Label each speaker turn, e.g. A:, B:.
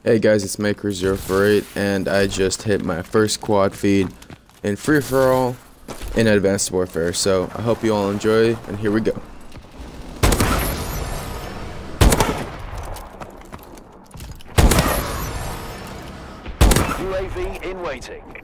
A: Hey guys, it's Maker048 and I just hit my first quad feed in free-for-all in Advanced Warfare, so I hope you all enjoy, and here we go.
B: UAV in waiting.